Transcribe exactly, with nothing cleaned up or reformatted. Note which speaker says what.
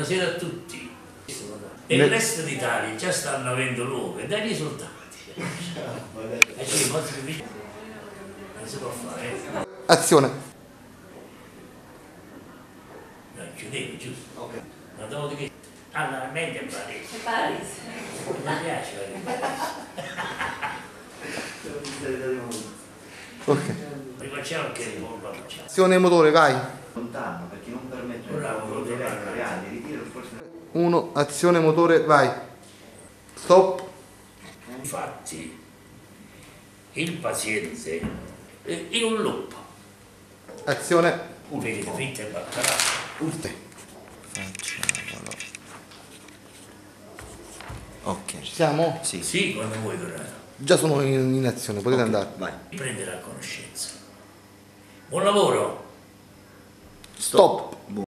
Speaker 1: buonasera a tutti. E il resto d'Italia già stanno avendo luogo e dai risultati. E ci non si può fare.
Speaker 2: Azione.
Speaker 1: Non chiudevo, giusto? Ok. Ma dopo che... Allora, meglio è Parisi.
Speaker 3: Parisi.
Speaker 1: Mi piace Parisi.
Speaker 2: Ok.
Speaker 1: Rifacciamo che rivolva.
Speaker 2: Azione motore, vai.
Speaker 4: Lontano perché non permette
Speaker 1: Bravo,
Speaker 4: di reali, ritiro forse.
Speaker 2: uno, azione motore, vai. Stop.
Speaker 1: Infatti, il paziente è in un loop.
Speaker 2: Azione.
Speaker 1: Vedete, fritta e baccalà.
Speaker 2: Urte.
Speaker 4: Facciamolo. Ok.
Speaker 2: Ci siamo?
Speaker 4: Sì.
Speaker 1: Sì, quando vuoi Donato.
Speaker 2: Già sono in, in azione, potete
Speaker 4: Ok,
Speaker 2: andare.
Speaker 4: vai.
Speaker 1: Prenderà conoscenza. Buon lavoro!
Speaker 2: Stop.